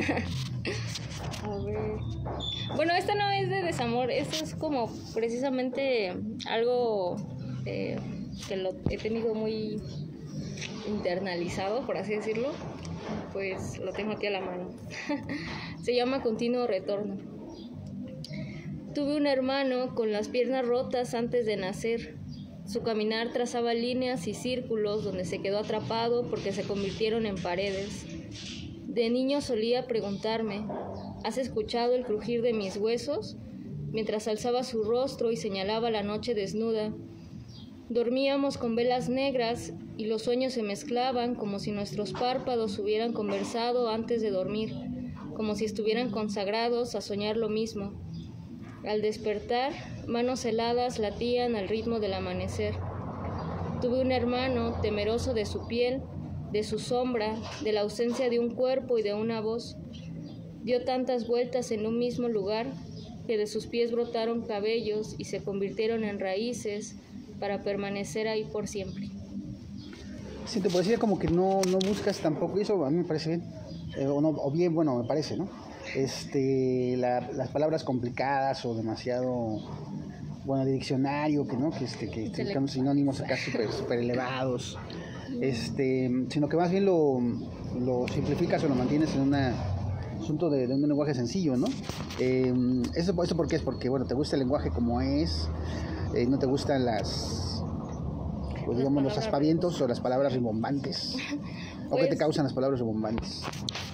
A ver. Bueno, esta no es de desamor, esto es como precisamente algo que lo he tenido muy internalizado, por así decirlo. Pues lo tengo aquí a la mano. Se llama Continuo Retorno. Tuve un hermano con las piernas rotas antes de nacer. Su caminar trazaba líneas y círculos donde se quedó atrapado porque se convirtieron en paredes. De niño solía preguntarme: ¿has escuchado el crujir de mis huesos? Mientras alzaba su rostro y señalaba la noche desnuda. Dormíamos con velas negras y los sueños se mezclaban como si nuestros párpados hubieran conversado antes de dormir, como si estuvieran consagrados a soñar lo mismo. Al despertar, manos heladas latían al ritmo del amanecer. Tuve un hermano temeroso de su piel, de su sombra, de la ausencia de un cuerpo y de una voz. Dio tantas vueltas en un mismo lugar que de sus pies brotaron cabellos y se convirtieron en raíces para permanecer ahí por siempre. Sí, te parecía como que no buscas tampoco, y eso a mí me parece bien, o bien, bueno, me parece, ¿no? Las palabras complicadas o demasiado, bueno, de diccionario, que buscando sinónimos acá super elevados, sino que más bien lo simplificas o lo mantienes en un asunto de un lenguaje sencillo, ¿no? ¿Eso por qué es? Porque, bueno, te gusta el lenguaje como es, no te gustan digamos, los aspavientos o las palabras rimbombantes. ¿O qué te causan las palabras rimbombantes?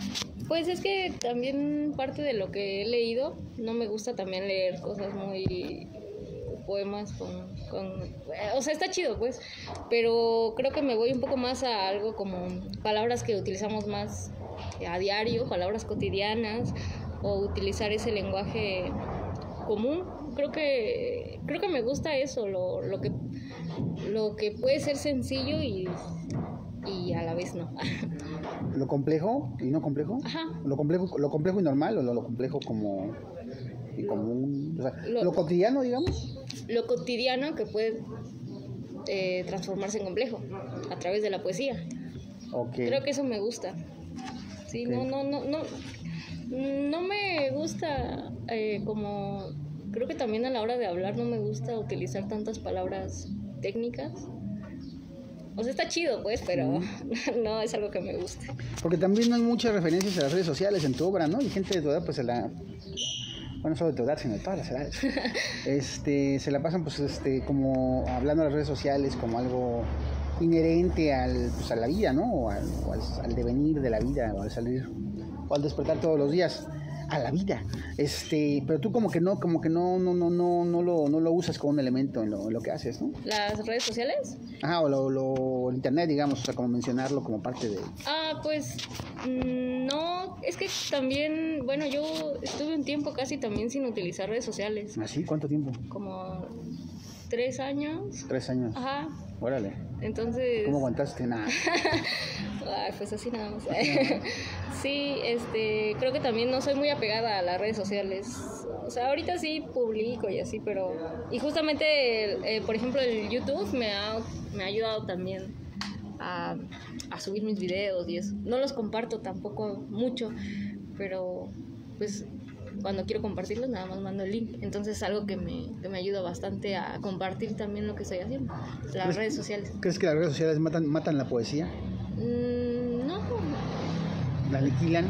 Pues es que también parte de lo que he leído, no me gusta también leer cosas muy... poemas o sea, está chido pues, pero creo que me voy un poco más a algo como palabras que utilizamos más a diario, palabras cotidianas, o utilizar ese lenguaje común. Creo que me gusta eso, lo que puede ser sencillo y a la vez no. ¿Lo complejo y no complejo? Ajá. ¿Lo complejo y normal o lo complejo como y común? O sea, lo cotidiano, digamos. Lo cotidiano que puede transformarse en complejo a través de la poesía. Okay. Creo que eso me gusta. Sí, okay. No me gusta como... Creo que también a la hora de hablar no me gusta utilizar tantas palabras técnicas. O sea, está chido, pues, pero no es algo que me guste. Porque también no hay muchas referencias a las redes sociales en tu obra, ¿no? Y gente de tu edad, pues, bueno, solo de tu edad, sino de todas las edades, se la pasan, pues, como hablando de las redes sociales como algo inherente a la vida, ¿no? O al devenir de la vida, o al salir, o al despertar todos los días a la vida. Pero tú como que no lo usas como un elemento en lo que haces, ¿no? ¿Las redes sociales? Ajá, o el internet, digamos, o sea, como mencionarlo como parte de... Pues, no, es que también, bueno, yo estuve un tiempo casi también sin utilizar redes sociales. ¿Ah, sí? ¿Cuánto tiempo? Como 3 años. 3 años. Ajá. Órale. Entonces... ¿Cómo aguantaste? Nada. Ay, pues así nada más. Sí, creo que también no soy muy apegada a las redes sociales. O sea, ahorita sí publico y así, pero... Y justamente, por ejemplo, el YouTube me ha ayudado también a subir mis videos y eso. No los comparto tampoco mucho, pero pues cuando quiero compartirlos nada más mando el link. Entonces es algo que me ayuda bastante a compartir también lo que estoy haciendo, las redes sociales. ¿Crees que las redes sociales matan la poesía? No. ¿La aniquilan?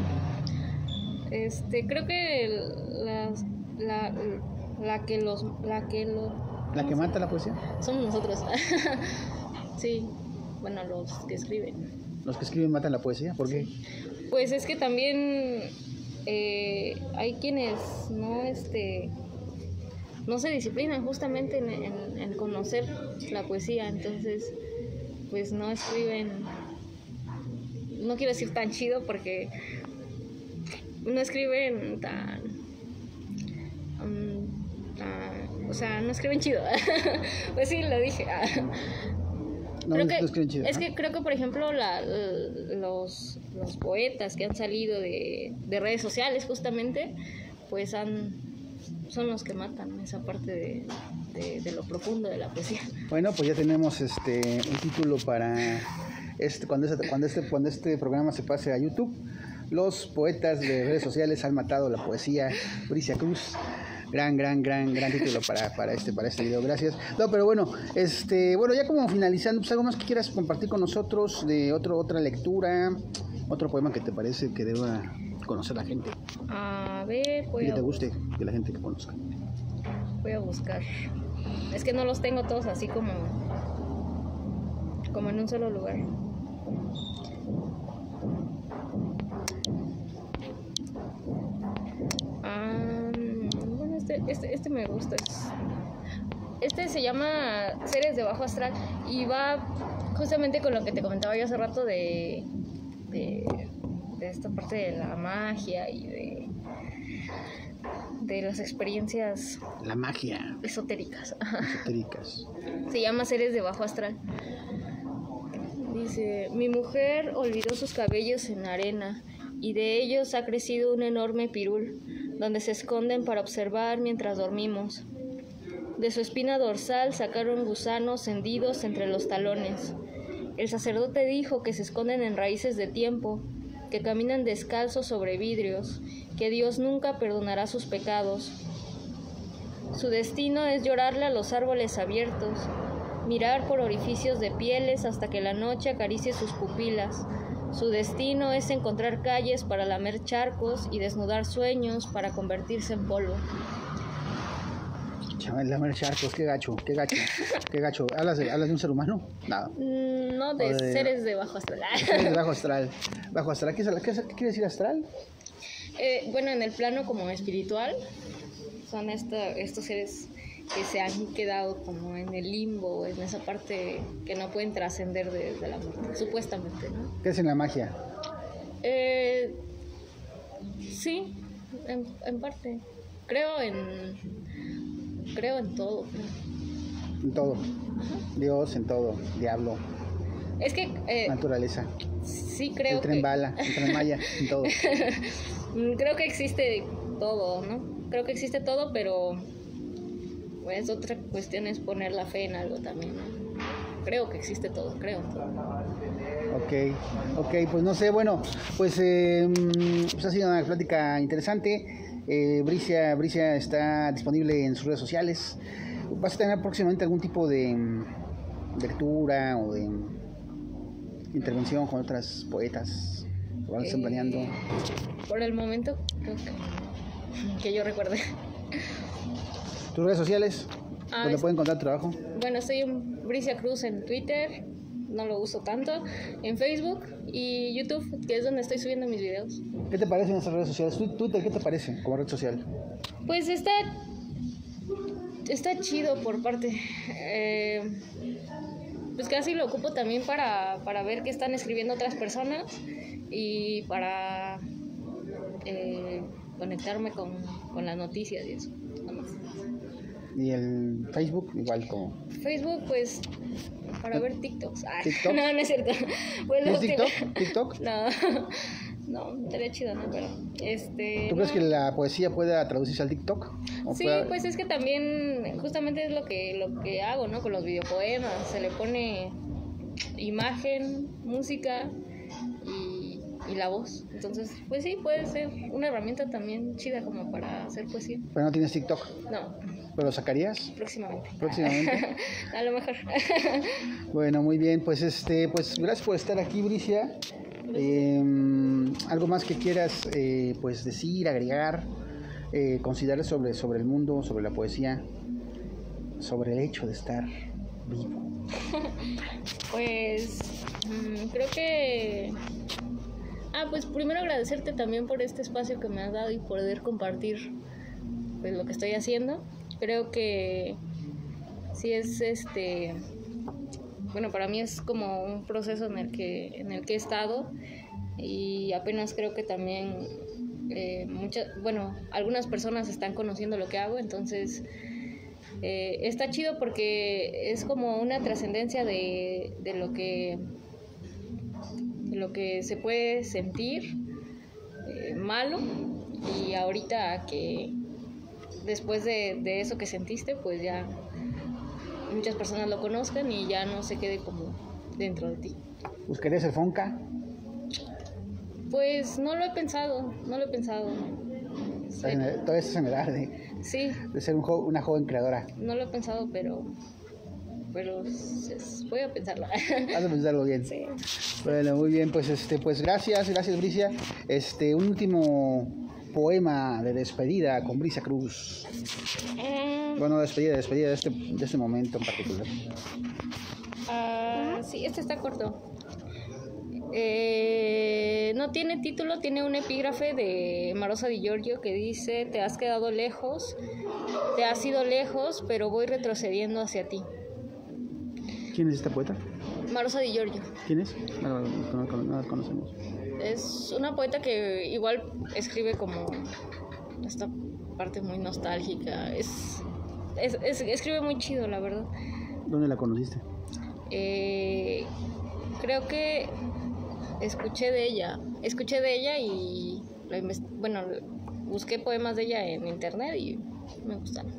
Creo que la que mata la poesía somos nosotros. Sí, bueno, los que escriben. Los que escriben matan la poesía, ¿por qué? Pues es que también hay quienes no se disciplinan justamente en conocer la poesía, entonces pues no escriben, no quiero decir tan chido porque no escriben o sea, no escriben chido. Pues sí, lo dije. No escriben chido, es que creo que, por ejemplo, los poetas que han salido de redes sociales justamente, pues son los que matan esa parte de lo profundo de la poesía. Bueno, pues ya tenemos un título para cuando este programa se pase a YouTube. Los poetas de redes sociales han matado la poesía. Bricia Cruz. Gran título para este video. Gracias. No, pero bueno, bueno, ya como finalizando, pues algo más que quieras compartir con nosotros de otra lectura, otro poema que te parece que deba conocer la gente. A ver, y que te guste, que la gente que conozca. Voy a buscar. Es que no los tengo todos así como en un solo lugar. Bueno, este me gusta. Este se llama Seres de Bajo Astral y va justamente con lo que te comentaba yo hace rato de esta parte de la magia y de las experiencias... La magia. Esotéricas. Esotéricas. Se llama Seres de Bajo Astral. Dice: mi mujer olvidó sus cabellos en arena y de ellos ha crecido un enorme pirul, donde se esconden para observar mientras dormimos. De su espina dorsal sacaron gusanos hendidos entre los talones. El sacerdote dijo que se esconden en raíces de tiempo, que caminan descalzos sobre vidrios, que Dios nunca perdonará sus pecados. Su destino es llorarle a los árboles abiertos, mirar por orificios de pieles hasta que la noche acaricie sus pupilas. Su destino es encontrar calles para lamer charcos y desnudar sueños para convertirse en polvo. Lamer charcos, qué gacho. ¿Hablas de un ser humano? No. No, de seres de bajo astral. Seres de bajo astral. Bajo astral, ¿qué quiere decir astral? Bueno, en el plano como espiritual, son estos seres que se han quedado como en el limbo, en esa parte que no pueden trascender de la muerte, supuestamente, ¿no? ¿Qué es en la magia? Sí, en parte. Creo en todo. En todo. Dios, en todo. Diablo. Es que naturaleza. Sí, creo el tren bala, el tren Maya, en todo. Creo que existe todo, ¿no? Creo que existe todo, pero pues otra cuestión es poner la fe en algo también, ¿no? Creo que existe todo, creo en todo. Ok, pues no sé, bueno, pues ha sido una plática interesante. Bricia está disponible en sus redes sociales. ¿Vas a tener próximamente algún tipo de lectura o de intervención con otras poetas? ¿O algo están planeando? Por el momento, creo que yo recuerde. ¿Tus redes sociales? ¿Dónde pueden encontrar tu trabajo? Bueno, soy Bricia Cruz en Twitter, no lo uso tanto, en Facebook y YouTube, que es donde estoy subiendo mis videos. ¿Qué te parecen esas redes sociales? ¿Twitter qué te parece como red social? Pues está chido por parte. Pues casi lo ocupo también para ver qué están escribiendo otras personas y para conectarme con las noticias y eso. ¿Y el Facebook igual como? Facebook, pues, para ver TikToks. ¿TikTok? No es cierto. Pues ¿Es TikTok? No, estaría chido, ¿no? Pero, ¿Tú crees que la poesía pueda traducirse al TikTok? Sí, pues es que también, justamente es lo que hago, ¿no? Con los videopoemas, se le pone imagen, música y la voz. Entonces, pues sí, puede ser una herramienta también chida como para hacer poesía. ¿Pero no tienes TikTok? No. ¿Pero lo sacarías? Próximamente. A lo mejor. Bueno, muy bien, pues pues gracias por estar aquí, Bricia. Algo más que quieras pues decir, agregar, considerar sobre el mundo, sobre la poesía, sobre el hecho de estar vivo. Pues creo que pues primero agradecerte también por este espacio que me has dado y poder compartir pues lo que estoy haciendo. Creo que sí es bueno, para mí es como un proceso en el que he estado y apenas creo que también algunas personas están conociendo lo que hago, entonces está chido porque es como una trascendencia de lo que se puede sentir malo, y ahorita que después de eso que sentiste, pues ya muchas personas lo conozcan y ya no se quede como dentro de ti. ¿Buscarías el Fonca? Pues no lo he pensado. Sí. Todo eso se me da de ser una joven creadora. No lo he pensado, pero voy a pensarlo. Vas a pensarlo bien. Sí. Bueno, muy bien, pues gracias Bricia. Un último poema de despedida con Bricia Cruz. Bueno, despedida de este momento en particular. Sí, este está corto. No tiene título, tiene un epígrafe de Marosa Di Giorgio que dice: te has quedado lejos, te has ido lejos, pero voy retrocediendo hacia ti. ¿Quién es esta poeta? Marosa Di Giorgio. ¿Quién es? No la conocemos. Es una poeta que igual escribe como esta parte muy nostálgica. Escribe muy chido, la verdad. ¿Dónde la conociste? Creo que escuché de ella y busqué poemas de ella en internet y me gustaron.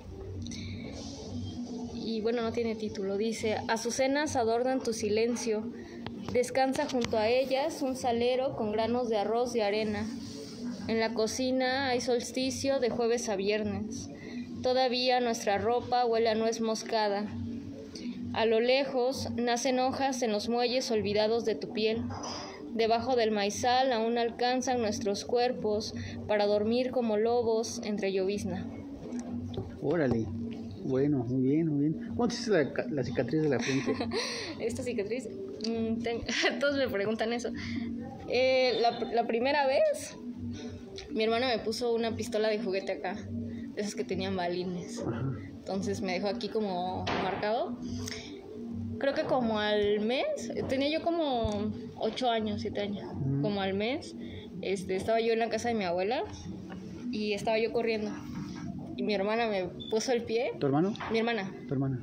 Y bueno, no tiene título. Dice: azucenas adornan tu silencio, descansa junto a ellas un salero con granos de arroz y arena. En la cocina hay solsticio de jueves a viernes. Todavía nuestra ropa huele a nuez moscada. A lo lejos nacen hojas en los muelles olvidados de tu piel. Debajo del maizal aún alcanzan nuestros cuerpos para dormir como lobos entre llovizna. Órale. Bueno, muy bien, muy bien. ¿Cómo te hiciste la cicatriz de la frente? Esta cicatriz, todos me preguntan eso. La primera vez, mi hermana me puso una pistola de juguete acá, de esas que tenían balines. Ajá. Entonces me dejó aquí como marcado. Creo que como al mes, tenía yo como 8 años, 7 años. Como al mes, estaba yo en la casa de mi abuela y estaba yo corriendo. Y mi hermana me puso el pie. ¿Tu hermano? Mi hermana. Tu hermana.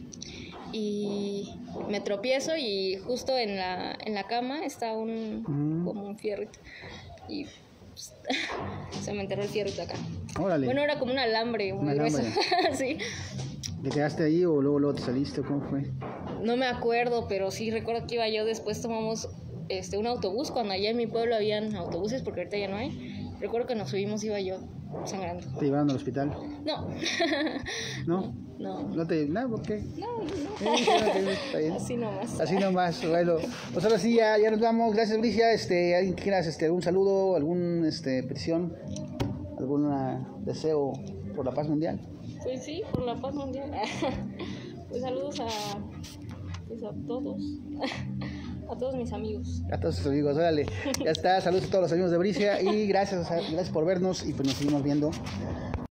Y me tropiezo y justo en la cama está como un fierrito. Y pues, se me enterró el fierrito acá. Órale. Bueno, era como un alambre muy grueso. Sí. ¿Te quedaste ahí o luego te saliste? ¿Cómo fue? No me acuerdo, pero sí recuerdo que iba yo. Después tomamos un autobús, cuando allá en mi pueblo habían autobuses, porque ahorita ya no hay. Recuerdo que nos subimos, iba yo sangrando. ¿Te llevaron al hospital? No. ¿No? No. ¿No te...? No, ¿por qué? No. Está bien. Así nomás. Así nomás, bueno. Pues ahora sí, ya nos vamos. Gracias, Bricia. ¿Alguien que quieras algún saludo, alguna petición, algún deseo por la paz mundial? Pues sí, por la paz mundial. Pues saludos a todos. A todos mis amigos. A todos sus amigos, órale. Ya está, saludos a todos los amigos de Bricia y gracias por vernos y pues nos seguimos viendo